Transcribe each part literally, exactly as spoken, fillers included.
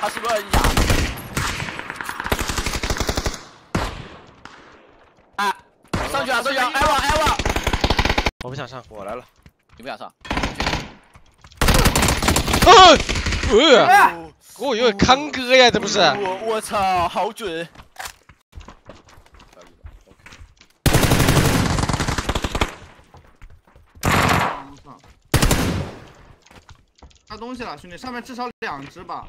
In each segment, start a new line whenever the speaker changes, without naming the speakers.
他是不是哑？哎，上去了，上去了，挨我，挨我！
我不想上，
我来了。
你不想上？
哎，呃，我以为康哥呀，这不是？
我我操，好准！
拿东西了，兄弟，上面至少两只吧。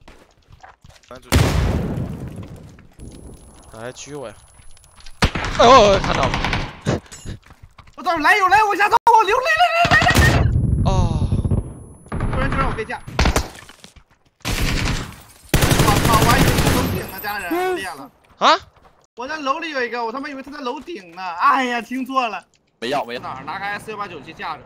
来狙我呀！哦，看到了。
我操，来有来我下操，我流来来来来来！
哦，
不然就让我被架。我操，我还以为是楼顶呢，家人练了。
啊？
我在楼里有一个，我他妈以为他在楼顶呢。哎呀，听错了。
没要没要。
哪儿？拿个 S 六八九去架着。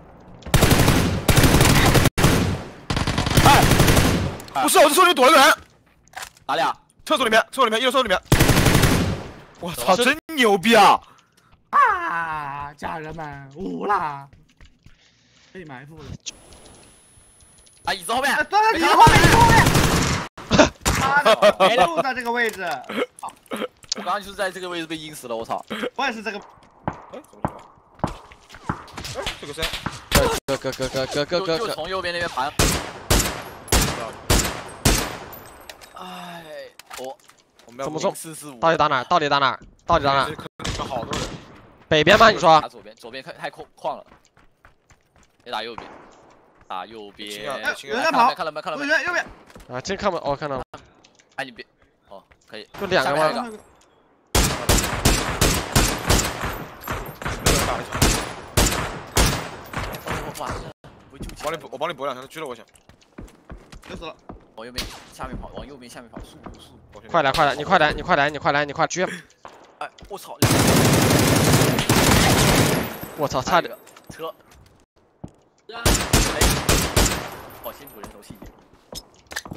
哎，不是，我这厕所里躲了个人，
哪里啊？
厕所里面，厕所里面，一楼厕所里面。我操，真牛逼啊！
啊，家人们，无啦，被埋伏了。
啊，椅子后面，
对对，椅子后面，椅子后面。妈的，没路在这个位置。
我刚刚就是在这个位置被阴死了，我操！
我也是这个。
哎，怎么了？哎，这个谁？
哥哥哥哥哥哥哥
就从右边那边爬。 哎，我
我们要
怎么送？
四四五，
到底打哪儿？到底打哪儿？到底打哪儿？
有好多人。
北边吗？你说？
打左边，左边太太空旷了。别打右边，打右边。
有人在跑，
看到没？看到没？
右边，右边。
啊，真看不，哦，看到了。
哎，你别，哦，可以。
就两个吗？
完了，
我帮你补，我帮你补两枪，狙了我一下。
就死了。
往右边下面跑，往右边下面跑，速度速度！
快来快来，你快来你快来你快来你快狙！
哎，我操！
我操，差点！
车！好辛苦，人头细节。
就是。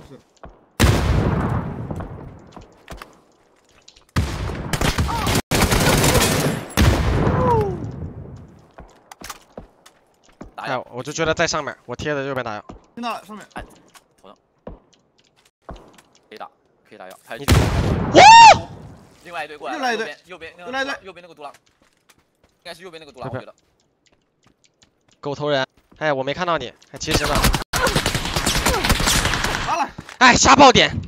打药！
哎，我就觉得在上面，我贴着右边打药。
听到了，上面。
哎，头上。可以打，可以打药。
你
哇！另外一队过来，
又来一队，
右边，
又来一队，
右边那个独狼，应该是右边那个独狼，我觉得。
狗头人，哎，我没看到你，还其实呢。
好了。
哎，瞎爆点。